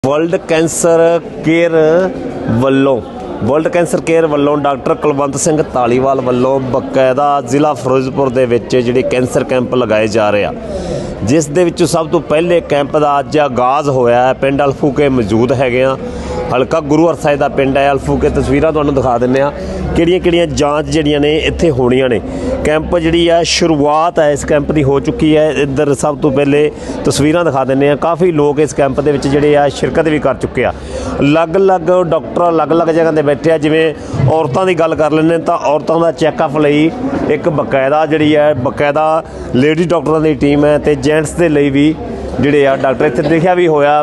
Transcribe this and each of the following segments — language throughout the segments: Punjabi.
वर्ल्ड कैंसर केयर ਵੱਲੋਂ वर्ल्ड कैंसर केयर ਵੱਲੋਂ डॉक्टर कुलवंत सिंह धालीवाल ਵੱਲੋਂ बकायदा ਜ਼ਿਲ੍ਹਾ ਫਿਰੋਜ਼ਪੁਰ ਦੇ ਵਿੱਚ ਜਿਹੜੇ ਕੈਂਸਰ ਕੈਂਪ ਲਗਾਏ ਜਾ ਰਹੇ ਆ, ਜਿਸ ਦੇ ਵਿੱਚ ਸਭ ਤੋਂ ਪਹਿਲੇ ਕੈਂਪ ਦਾ ਅੱਜ ਆਗਾਜ਼ ਹੋਇਆ ਹੈ। ਪਿੰਡ ਅਲਫੂਕੇ ਮੌਜੂਦ ਹੈਗੇ ਆ, ਹਲਕਾ ਗੁਰੂ ਹਰਸਾਏ ਦਾ ਪਿੰਡ है। ਅਲਫੂਕੇ ਤਸਵੀਰਾਂ ਤੁਹਾਨੂੰ ਦਿਖਾ ਦਿੰਦੇ ਆ ਕਿਹੜੀਆਂ ਜਾਂਚ ਜਿਹੜੀਆਂ ਨੇ ਇੱਥੇ ਹੋਣੀਆਂ ਨੇ। कैंप ਜਿਹੜੀ ਆ शुरुआत है इस कैंप की हो चुकी है। इधर सब तो पहले तस्वीरां दिखा देने हैं, काफ़ी लोग इस कैंप के विच ਜਿਹੜੇ ਆ शिरकत भी कर चुके हैं। अलग-अलग डॉक्टर अलग-अलग जगह ते बैठे आ। जिवें औरतों की गल कर लेने तो औरतों का चैकअप ਲਈ एक बकायदा ਜਿਹੜੀ है बकायदा लेडी डॉक्टरों की टीम है, तो जेंट्स के लिए भी ਜਿਹੜੇ ਆ डॉक्टर इत्थे लिखिया भी होया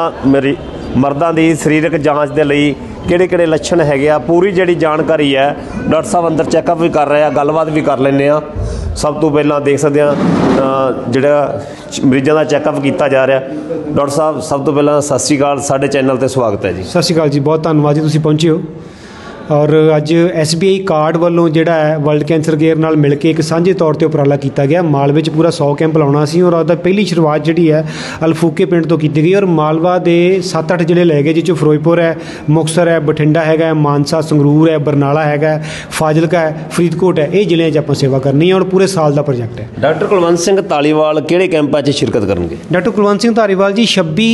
मर्दां की सरीरक जाँच के लिए ਕਿਹੜੇ ਲੱਛਣ ਹੈਗੇ ਆ, पूरी ਜਿਹੜੀ ਜਾਣਕਾਰੀ है डॉक्टर साहब अंदर चैकअप भी कर रहे हैं, गलबात भी कर लेने ਆ। सब तो पहला देख सकते हैं ਜਿਹੜਾ ਮਰੀਜ਼ਾਂ ਦਾ ਚੈੱਕਅਪ ਕੀਤਾ ਜਾ ਰਿਹਾ। डॉक्टर साहब सब तो पहला सत श्री अकाल, साडे चैनल ਤੇ ਸਵਾਗਤ है जी। सत श्री अकाल जी, बहुत धन्यवाद जी तुसीं पहुंचे हो। और अज SBI कार्ड वालों जिहड़ा है वर्ल्ड कैंसर केयर नाल मिल के एक सांझे तौर पर उपराला किया गया। मालवे च पूरा 100 कैंप लाउणा सी और उसदा पहली शुरुआत जिहड़ी है अलफूके पिंड तो की गई और मालवा के 7-8 जिले लै गए, जिस फिरोजपुर है, मुक्तसर है, बठिंडा है, मानसा, संगरूर है, बरनाला है, फाजिलका है, फरीदकोट है। ये जिले आप सेवा करनी है और पूरे साल का प्रोजैक्ट है। डॉक्टर कुलवंत सिंह धालीवाल किहड़े कैंपां 'ਚ शिरकत करनगे? डॉक्टर कुलवंत सिंह धालीवाल जी 26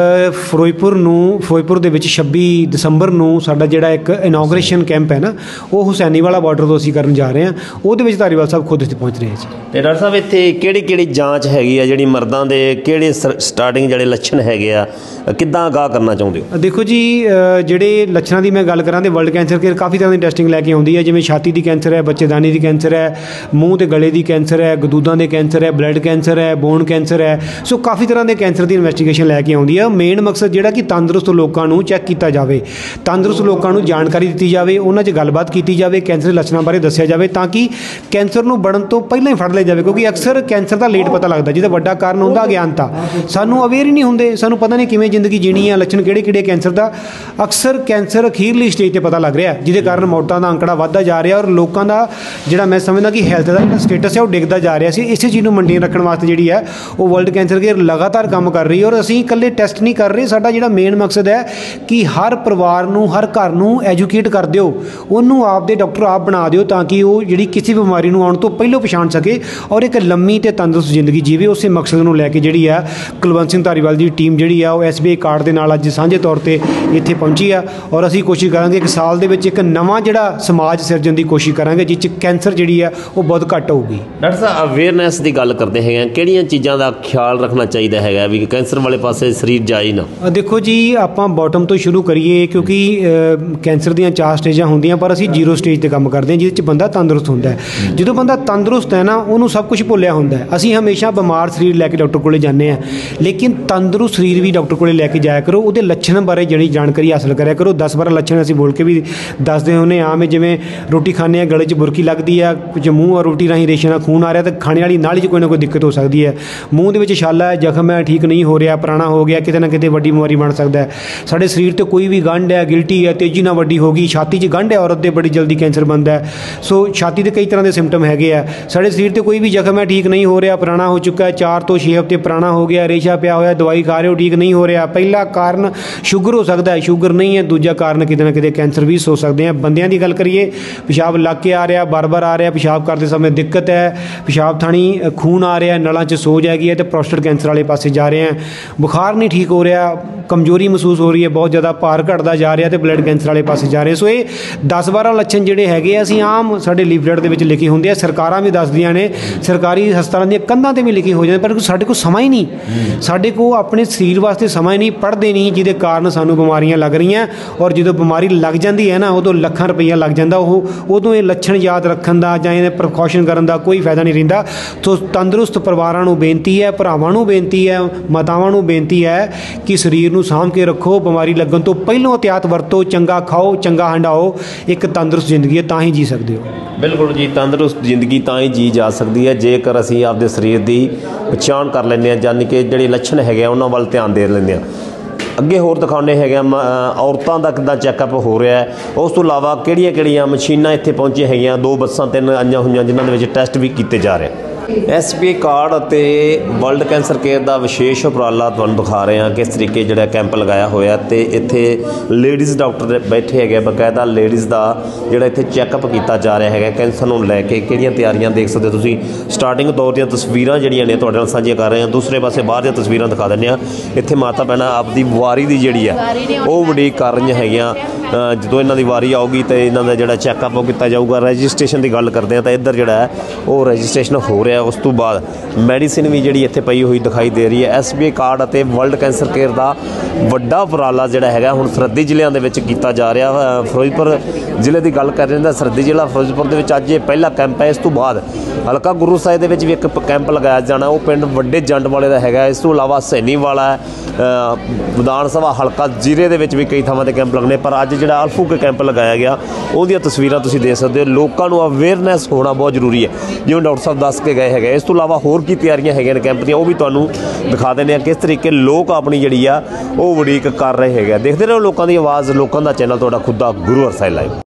फिरोजपुर दे विच 26 दसंबर नूं साडा जिहड़ा एक इनॉग्रेशन कैंप है ना, वो हुसैनी वाला बॉर्डर तो असीं करन जा रहे हैं। ਉਹਦੇ ਵਿੱਚ धालीवाल साहब खुद ਇੱਥੇ पहुँच रहे हैं जी। ਤੇ ਡਾਕਟਰ ਸਾਹਿਬ ਇੱਥੇ ਕਿਹੜੀ ਜਾਂਚ ਹੈਗੀ ਆ ਜਿਹੜੀ ਮਰਦਾਂ ਦੇ ਕਿਹੜੇ ਸਟਾਰਟਿੰਗ ਜਿਹੜੇ ਲੱਛਣ ਹੈਗੇ ਆ, ਕਿੱਦਾਂ ਅਗਾਹ ਕਰਨਾ ਚਾਹੁੰਦੇ ਹੋ? देखो जी, ਜਿਹੜੇ ਲੱਛਣਾਂ ਦੀ ਮੈਂ ਗੱਲ ਕਰਾਂ ਤੇ ਵਰਲਡ ਕੈਂਸਰ ਕੇਅਰ ਕਾਫੀ ਤਰ੍ਹਾਂ ਦੀ ਟੈਸਟਿੰਗ ਲੈ ਕੇ ਆਉਂਦੀ ਹੈ। ਜਿਵੇਂ ਛਾਤੀ ਦੀ ਕੈਂਸਰ ਹੈ, ਬੱਚੇਦਾਨੀ ਦੀ ਕੈਂਸਰ ਹੈ, ਮੂੰਹ ਤੇ ਗਲੇ ਦੀ ਕੈਂਸਰ ਹੈ, ਗਦੂਦਾਂ ਦੇ ਕੈਂਸਰ ਹੈ, ਬਲੱਡ ਕੈਂਸਰ ਹੈ, ਬੋਨ ਕੈਂਸਰ ਹੈ। ਸੋ ਕਾਫੀ ਤਰ੍ਹਾਂ ਦੇ ਕੈਂਸਰ ਦੀ ਇਨਵੈਸਟੀਗੇਸ਼ਨ ਲੈ ਕੇ ਆਉਂਦੀ ਹੈ। ਮੇਨ ਮਕਸਦ ਜਿਹੜਾ ਕਿ ਤੰਦਰੁਸਤ ਲੋਕਾਂ ਨੂੰ ਚੈੱਕ ਕੀਤਾ ਜਾਵੇ, ਤੰਦਰੁਸਤ ਲੋਕਾਂ ਨੂੰ ਜਾਣਕਾਰੀ ਦਿੱਤੀ ਜਾਵੇ, ਉਹਨਾਂ 'ਚ ਗੱਲਬਾਤ ਕੀਤੀ ਜਾਵੇ, ਕੈਂਸਰ ਦੇ ਲੱਛਣਾਂ ਬਾਰੇ ਦੱਸਿਆ ਜਾਵੇ ਤਾਂ ਕਿ ਕੈਂਸਰ ਨੂੰ ਬਣਨ ਤੋਂ ਪਹਿਲਾਂ ਹੀ ਫੜ ਲਿਆ ਜਾਵੇ। ਕਿਉਂਕਿ ਅਕਸਰ ਕੈਂਸਰ ਦਾ ਲੇਟ ਪਤਾ ਲੱਗਦਾ, ਜਿਹਦਾ ਵੱਡਾ ਕਾਰਨ ਹੁੰਦਾ ਅਗਿਆਨਤਾ। ਸਾਨੂੰ ਅਵੇਅਰ ਹੀ ਨਹੀਂ ਹੁੰਦੇ, ਸਾਨੂੰ ਪਤਾ ਨਹੀਂ ਕਿਵੇਂ ਜ਼ਿੰਦਗੀ ਜੀਣੀ ਆ, ਲੱਛਣ ਕਿਹੜੇ ਕੈਂਸਰ ਦਾ। ਅਕਸਰ ਕੈਂਸਰ ਅਖੀਰਲੀ ਸਟੇਜ 'ਤੇ ਪਤਾ ਲੱਗ ਰਿਹਾ, ਜਿਹਦੇ ਕਾਰਨ ਮੌਤਾਂ ਦਾ ਅੰਕੜਾ ਵੱਧਦਾ ਜਾ ਰਿਹਾ ਔਰ ਲੋਕਾਂ ਦਾ ਜਿਹੜਾ ਮੈਂ ਸਮਝਦਾ ਕਿ ਹੈਲਥ ਦਾ ਜਿਹੜਾ ਸਟੇਟਸ ਹੈ ਉਹ ਡਿੱਗਦਾ ਜਾ ਰਿਹਾ ਸੀ। ਇਸੇ ਚੀਜ਼ ਨੂੰ ਮੇਨਟੇਨ ਰੱਖਣ ਵਾਸਤੇ ਜਿਹੜੀ ਹੈ ਉਹ ਵਰਲਡ ਕੈਂਸਰ ਕੇਅਰ ਲਗਾਤਾਰ ਕੰਮ ਕਰ ਰਹੀ ਹੈ। ਔਰ ਅਸੀਂ ਇਕੱਲੇ ਟੈਸਟ ਨਹੀਂ ਕਰ ਰਹੇ, ਸਾਡਾ ਜਿਹੜਾ ਮੇਨ ਮਕਸਦ ਹੈ ਕਿ ਹਰ ਪਰਿਵਾਰ ਨੂੰ, ਹਰ ਘਰ ਨੂੰ ਐਜੂਕੇਟ ਕਰ ਦਿਓ, ਉਹਨੂੰ ਆਪਦੇ ਡਾਕਟਰ ਆਪ ਬਣਾ ਦਿਓ ਤਾਂ ਕਿ ਉਹ ਜਿਹੜੀ ਕਿਸੇ ਬਿਮਾਰੀ ਨੂੰ ਆਉਣ ਤੋਂ ਪਹਿਲਾਂ ਪਛਾਣ ਸਕੇ ਔਰ ਇੱਕ ਲੰਮੀ ਤੇ ਤੰਦਰੁਸਤ ਜ਼ਿੰਦਗੀ ਜੀਵੇ। ਉਸੇ ਮਕਸਦ ਨੂੰ ਲੈ ਕੇ ਜਿਹੜੀ ਆ ਕੁਲਵੰਤ ਸਿੰਘ ਧਾਲੀਵਾਲ ਦੀ ਟੀਮ ਜਿਹੜੀ ਆ ਉਹ SBI ਕਾਰਡ ਦੇ ਨਾਲ ਅੱਜ ਸਾਂਝੇ ਤੌਰ ਤੇ ਇੱਥੇ ਪਹੁੰਚੀ ਆ ਔਰ ਅਸੀਂ ਕੋਸ਼ਿਸ਼ ਕਰਾਂਗੇ ਕਿ ਸਾਲ ਦੇ ਵਿੱਚ ਇੱਕ ਨਵਾਂ ਜਿਹੜਾ ਸਮਾਜ ਸਿਰਜਣ ਦੀ ਕੋਸ਼ਿਸ਼ ਕਰਾਂਗੇ ਜਿਸ 'ਚ ਕੈਂਸਰ ਜਿਹੜੀ ਆ ਉਹ ਬਹੁਤ ਘੱਟ ਹੋਊਗੀ। ਡਾਕਟਰ ਸਾਹਿਬ ਅਵੇਅਰਨੈਸ ਦੀ ਗੱਲ ਕਰਦੇ ਹੈਗੇ, ਕਿਹੜੀਆਂ ਚੀਜ਼ਾਂ ਦਾ ਖਿਆਲ ਰੱਖਣਾ ਚਾਹੀਦਾ ਹੈਗਾ ਵੀ ਕੈਂਸਰ ਵਾਲੇ ਪਾਸੇ ਸਰੀਰ ਜਾਏ ਨਾ? ਦੇਖੋ ਜੀ, ਆਪਾਂ ਬਾਟਮ ਤੋਂ ਸ਼ੁਰੂ ਕਰੀਏ ਕਿਉਂਕਿ ਕੈਂਸਰ ਦੀਆਂ 4 ਸਟੇਜਾਂ ਹੁੰਦੀਆਂ ਪਰ ਅਸੀਂ 0 ਸਟੇਜ 'ਤੇ ਕੰਮ ਕਰਦੇ ਹਾਂ ਜਿਹਦੇ 'ਚ ਬੰਦਾ ਤੰਦਰੁਸਤ ਹੁੰਦਾ ਹੈ। ਜਦੋਂ ਬੰਦਾ ਤੰਦਰੁਸਤ ਹੈ ਨਾ, ਉਹਨੂੰ ਸਭ ਕੁਝ ਭੁੱਲਿਆ ਹੁੰਦਾ ਹੈ। ਅਸੀਂ ਹਮੇਸ਼ਾ ਬਿਮਾਰ ਸਰੀਰ ਲੈ ਕੇ ਡਾਕਟਰ ਕੋਲੇ ਜਾਂਦੇ ਹਾਂ, ਲੇਕਿਨ ਤੰਦਰੁਸਤ ਸਰੀਰ ਵੀ ਡਾਕਟਰ ਕੋਲੇ ਲੈ ਕੇ ਜਾਇਆ ਕਰੋ, ਉਹਦੇ ਲੱਛਣ ਬਾਰੇ ਜਿਹੜੀ ਜਾਣਕਾਰੀ ਹਾਸਲ ਕਰਿਆ ਕਰੋ। 10-12 ਲੱਛਣ ਅਸੀਂ ਬੋਲ ਕੇ ਵੀ ਦੱਸਦੇ ਹੁੰਦੇ ਆਮ, ਜਿਵੇਂ ਰੋਟੀ ਖਾਂਦੇ ਹਾਂ ਗਲੇ 'ਚ ਬੁਰਕੀ ਲੱਗਦੀ ਆ, ਕੁਝ ਮੂੰਹ ਔਰ ਰੋਟੀ ਰਾਹੀਂ ਰੇਸ਼ੇ ਨਾਲ ਖੂਨ ਆ ਰਿਹਾ ਤਾਂ ਖਾਣੇ ਵਾਲੀ ਨਾਲੀ 'ਚ ਕੋਈ ਨਾ ਕੋਈ ਦਿੱਕਤ ਹੋ ਸਕਦੀ ਹੈ। ਮੂੰਹ ਦੇ ਵਿੱਚ ਛਾਲਾ ਹੈ, ਜ਼ਖਮ ਹੈ, ਠੀਕ ਨਹੀਂ ਹੋ ਰਿਹਾ, ਪੁਰਾਣਾ ਹੋ ਗਿਆ, ਕਿਤੇ ਨਾ ਕਿਤੇ ਵੱਡੀ ਬਿਮਾਰੀ ਬਣ ਸਕਦਾ ਹੈ। ਸਾਡੇ ਸਰੀਰ 'ਤੇ ਕੋਈ ਵੀ ਗੰਢ ਹੈ, ਗਿਲਟੀ ਹੈ, ਤੇਜ਼ੀ ਨਾਲ ਵੱਡੀ ਹੋ ਗਈ, ਛਾਤੀ 'ਚ ਗੰਢ ਹੈ ਔਰਤ ਦੇ, ਬੜੀ ਜਲਦੀ ਕੈਂਸਰ ਬਣਦਾ ਹੈ। ਸੋ ਛਾਤੀ ਦੇ ਕਈ ਤਰ੍ਹਾਂ ਦੇ ਸਿੰਪਟਮ ਹੈਗੇ ਆ। ਸਾਡੇ ਸਰੀਰ 'ਤੇ ਕੋਈ ਵੀ ਜ਼ਖਮ ਹੈ, ਠੀਕ ਨਹੀਂ ਹੋ ਰਿਹਾ, ਪੁਰਾਣਾ ਹੋ ਚੁੱਕਾ ਹੈ, 4 ਤੋਂ 6 ਹਫ਼ਤੇ ਪੁਰਾਣਾ ਹੋ ਗਿਆ, ਰੇਸ਼ਾ ਪਿਆ ਹੋਇਆ, ਦਵਾਈ ਖਾ ਰਹੇ ਹੋ, ਠੀਕ ਨਹੀਂ ਹੋ ਰਿਹਾ। ਪਹਿਲਾ ਕਾਰਨ ਸ਼ੂਗਰ ਹੋ ਸਕਦਾ ਹੈ, ਸ਼ੂਗਰ ਨਹੀਂ ਹੈ। ਦੂਜਾ ਕਾਰਨ ਕਿਤੇ ਨਾ ਕਿਤੇ ਕੈਂਸਰ ਵੀ ਹੋ ਸਕਦੇ ਆ। ਬੰਦਿਆਂ ਦੀ ਗੱਲ ਕਰੀਏ, ਪਿਸ਼ਾਬ ਲੱਗ ਕੇ ਆ ਰਿਹਾ, ਬਾਰ-ਬਾਰ ਆ ਰਿਹਾ, ਪਿਸ਼ਾਬ ਕਰਦੇ ਸਮੇਂ ਦਿੱਕਤ ਹੈ, ਪਿਸ਼ਾਬ ਥਾਣੀ ਖੂਨ ਆ ਰਿਹਾ, ਨਲਾਂ 'ਚ ਸੋਜ ਹੈਗੀ ਹੈ ਤੇ ਪ੍ਰੋਸਟੇਟ ਕੈਂਸਰ ਵਾਲੇ ਪਾਸੇ ਜਾ ਰਹੇ ਆ। ਬੁਖਾਰ ਨਹੀਂ ਠੀਕ ਹੋ ਰਿਹਾ, ਕਮਜ਼ੋਰੀ ਮਹਿਸੂਸ ਹੋ ਰਹੀ ਹੈ, ਬਹੁਤ ਜ਼ਿਆਦਾ ਭਾਰ ਘਟਦਾ ਜਾ ਰਿਹਾ ਤੇ ਬਲੱਡ ਕੈਂਸਰ ਵਾਲੇ ਪਾਸੇ ਜਾ ਰਹੇ। ਸੋ ਇਹ 10-12 ਲੱਛਣ ਜਿਹੜੇ ਹੈਗੇ ਆ ਅਸੀਂ ਆਮ ਸਾਡੇ ਲੀਫਲੇਟ ਦੇ ਵਿੱਚ ਲਿਖੇ ਹੁੰਦੇ ਆ, ਸਰਕਾਰਾਂ ਵੀ ਦੱਸਦੀਆਂ ਨੇ, ਸਰਕਾਰੀ ਹਸਪਤਾਲਾਂ ਦੀਆਂ ਕੰਧਾਂ 'ਤੇ ਵੀ ਲਿਖੇ ਹੋ ਜਾਂਦੇ, ਪਰ ਸਾਡੇ ਕੋਲ ਸਮਾਂ ਹੀ ਨਹੀਂ, ਸਾਡੇ ਕੋਲ ਆਪਣੇ ਸਰੀਰ ਵਾਸਤੇ ਸਮਾਂ ਹੀ ਨਹੀਂ, ਪੜ੍ਹਦੇ ਨਹੀਂ, ਜਿਹਦੇ ਕਾਰਨ ਸਾਨੂੰ ਬਿਮਾਰੀਆਂ ਲੱਗ ਰਹੀਆਂ। ਔਰ ਜਦੋਂ ਬਿਮਾਰੀ ਲੱਗ ਜਾਂਦੀ ਹੈ ਨਾ, ਉਦੋਂ ਲੱਖਾਂ ਰੁਪਈਆ ਲੱਗ ਜਾਂਦਾ। ਉਦੋਂ ਇਹ ਲੱਛਣ ਯਾਦ ਰੱਖਣ ਦਾ ਜਾਂ ਇਹਦੇ ਪ੍ਰੀਕਾਸ਼ਨ ਕਰਨ ਦਾ ਕੋਈ ਫਾਇਦਾ ਨਹੀਂ ਰਹਿੰਦਾ। ਸੋ ਤੰਦਰੁਸਤ ਪਰਿਵਾਰਾਂ ਨੂੰ ਬੇਨਤੀ ਹੈ, ਭਰਾਵਾਂ ਨੂੰ ਬੇਨਤੀ ਹੈ, ਮਾਤਾਵਾਂ ਨੂੰ ਬੇਨਤੀ ਹੈ ਕਿ ਸਰੀਰ ਨੂੰ ਸਾਂਭ ਕੇ ਰੱਖੋ, ਬਿਮਾਰੀ ਲੱਗਣ ਤੋਂ ਪਹਿਲਾਂ ਇਹਤਿਆਤ ਵਰਤੋ, ਚੰਗਾ ਖਾਓ, ਚੰਗਾ ਹੰਡਾਓ। ਇੱਕ ਤੰਦਰੁਸਤ ਜ਼ਿੰਦਗੀ ਹੈ ਤਾਂ ਹੀ ਜੀ ਸਕਦੇ ਹੋ। ਬਿਲਕੁਲ ਜੀ, ਤੰਦਰੁਸਤ ਜ਼ਿੰਦਗੀ ਤਾਂ ਹੀ ਜੀ ਜਾ ਸਕਦੀ ਹੈ ਜੇਕਰ ਅਸੀਂ ਆਪਦੇ ਸਰੀਰ ਦੀ ਪਛਾਣ ਕਰ ਲੈਂਦੇ ਹਾਂ, ਯਾਨੀ ਕਿ ਜਿਹੜੇ ਲੱਛਣ ਹੈਗੇ ਉਹਨਾਂ ਵੱਲ ਧਿਆਨ ਦੇ ਲੈਂਦੇ ਹਾਂ। ਅੱਗੇ ਹੋਰ ਦਿਖਾਉਂਦੇ ਹੈਗੇ ਔਰਤਾਂ ਦਾ ਕਿੱਦਾਂ ਚੈੱਕਅਪ ਹੋ ਰਿਹਾ ਹੈ। ਉਸ ਤੋਂ ਇਲਾਵਾ ਕਿਹੜੀਆਂ ਮਸ਼ੀਨਾਂ ਇੱਥੇ ਪਹੁੰਚੀਆਂ ਹੈਗੀਆਂ, 2 ਬੱਸਾਂ 3 ਆਈਆਂ ਹੋਈਆਂ ਜਿਨ੍ਹਾਂ ਦੇ ਵਿੱਚ ਟੈਸਟ ਵੀ ਕੀਤੇ ਜਾ ਰਹੇ। SBI ਕਾਰਡ ਅਤੇ ਵਰਲਡ ਕੈਂਸਰ ਕੇਅਰ ਦਾ ਵਿਸ਼ੇਸ਼ ਉਪਰਾਲਾ ਤੁਹਾਨੂੰ ਦਿਖਾ ਰਹੇ ਹਾਂ ਕਿਸ ਤਰੀਕੇ ਜਿਹੜਾ ਕੈਂਪ ਲਗਾਇਆ ਹੋਇਆ ਤੇ ਇੱਥੇ ਲੇਡੀਜ਼ ਡਾਕਟਰ ਬੈਠੇ ਹੈਗੇ, ਬਕਾਇਦਾ ਲੇਡੀਜ਼ ਦਾ ਜਿਹੜਾ ਇੱਥੇ ਚੈੱਕਅਪ ਕੀਤਾ ਜਾ ਰਿਹਾ ਹੈਗਾ ਕੈਂਸਰ ਨੂੰ ਲੈ ਕੇ। ਕਿਹੜੀਆਂ ਤਿਆਰੀਆਂ ਦੇਖ ਸਕਦੇ ਹੋ ਤੁਸੀਂ, ਸਟਾਰਟਿੰਗ ਦੌਰ ਦੀਆਂ ਤਸਵੀਰਾਂ ਜਿਹੜੀਆਂ ਨੇ ਤੁਹਾਡੇ ਨਾਲ ਸਾਂਝੀਆਂ ਕਰ ਰਹੇ ਹਾਂ। ਦੂਸਰੇ ਪਾਸੇ ਬਾਹਰ ਦੀਆਂ ਤਸਵੀਰਾਂ ਦਿਖਾ ਦਿੰਦੇ ਹਾਂ। ਇੱਥੇ ਮਾਤਾ ਭੈਣਾਂ ਆਪਦੀ ਵਾਰੀ ਦੀ ਜਿਹੜੀ ਆ ਉਹ ਉਡੀਕ ਕਰ ਰਹੀਆਂ ਹੈਗੀਆਂ। ਜਦੋਂ ਇਹਨਾਂ ਦੀ ਵਾਰੀ ਆਊਗੀ ਤਾਂ ਇਹਨਾਂ ਦਾ ਜਿਹੜਾ ਚੈੱਕਅਪ ਉਹ ਕੀਤਾ ਜਾਊਗਾ। ਰਜਿਸਟ੍ਰੇਸ਼ਨ ਦੀ ਗੱਲ ਕਰਦੇ ਹਾਂ ਤਾਂ ਇੱਧਰ ਜਿਹੜਾ ਹੈ ਉਹ ਰਜਿਸਟ੍ਰੇਸ਼ਨ ਹੋ ਰਿਹਾ। ਉਸ ਤੋਂ ਬਾਅਦ ਮੈਡੀਸਿਨ ਵੀ ਜਿਹੜੀ ਇੱਥੇ ਪਈ ਹੋਈ ਦਿਖਾਈ ਦੇ ਰਹੀ ਹੈ। SBI ਕਾਰਡ ਅਤੇ ਵਰਲਡ ਕੈਂਸਰ ਕੇਅਰ ਦਾ ਵੱਡਾ ਉਪਰਾਲਾ ਜਿਹੜਾ ਹੈਗਾ ਹੁਣ ਸਰਹੱਦੀ ਜ਼ਿਲ੍ਹਿਆਂ ਦੇ ਵਿੱਚ ਕੀਤਾ ਜਾ ਰਿਹਾ। ਫਿਰੋਜ਼ਪੁਰ ਜ਼ਿਲ੍ਹੇ ਦੀ ਗੱਲ ਕਰ ਰਹੇ ਹਾਂ ਤਾਂ ਸਰਹੱਦੀ ਜ਼ਿਲ੍ਹਾ ਫਿਰੋਜ਼ਪੁਰ ਦੇ ਵਿੱਚ ਅੱਜ ਇਹ ਪਹਿਲਾ ਕੈਂਪ ਹੈ। ਇਸ ਤੋਂ ਬਾਅਦ ਹਲਕਾ ਗੁਰੂ ਸਾਹਿਬ ਦੇ ਵਿੱਚ ਵੀ ਇੱਕ ਕੈਂਪ ਲਗਾਇਆ ਜਾਣਾ, ਉਹ ਪਿੰਡ ਵੱਡੇ ਜੰਡ ਵਾਲੇ ਦਾ ਹੈਗਾ। ਇਸ ਤੋਂ ਇਲਾਵਾ ਸੈਣੀ ਵਾਲਾ ਵਿਧਾਨ ਸਭਾ ਹਲਕਾ ਜ਼ੀਰੇ ਦੇ ਵਿੱਚ ਵੀ ਕਈ ਥਾਵਾਂ 'ਤੇ ਕੈਂਪ ਲੱਗਣੇ, ਪਰ ਅੱਜ ਜਿਹੜਾ ਅਲਫੂ ਕੇ ਕੈਂਪ ਲਗਾਇਆ ਗਿਆ ਉਹਦੀਆਂ ਤਸਵੀਰਾਂ ਤੁਸੀਂ ਦੇਖ ਸਕਦੇ ਹੋ। ਲੋਕਾਂ ਨੂੰ ਅਵੇਅਰਨੈਸ ਹੋਣਾ ਬਹੁਤ ਜ਼ਰੂਰੀ ਹੈ, ਜਿਵੇਂ ਡਾਕਟਰ ਸਾਹਿਬ ਦੱਸ ਕੇ ਗਏ ਹੈਗੇ। ਇਸ ਤੋਂ ਇਲਾਵਾ ਹੋਰ ਕੀ ਤਿਆਰੀਆਂ ਹੈਗੀਆਂ ਨੇ ਕੈਂਪ ਦੀਆਂ, ਉਹ ਵੀ ਤੁਹਾਨੂੰ ਦਿਖਾ ਦਿੰਦੇ ਹਾਂ ਕਿਸ ਤਰੀਕੇ ਲੋਕ ਆਪਣੀ ਜਿਹੜੀ ਆ ਉਹ ਉਡੀਕ ਕਰ ਰਹੇ ਹੈਗੇ। ਦੇਖਦੇ ਰਹੋ ਲੋਕਾਂ ਦੀ ਆਵਾਜ਼, ਲੋਕਾਂ ਦਾ ਚੈਨਲ ਤੁਹਾਡਾ ਖੁਦ ਦਾ ਗੁਰੂ ਹਰਸਾਏ ਲਾਈਵ।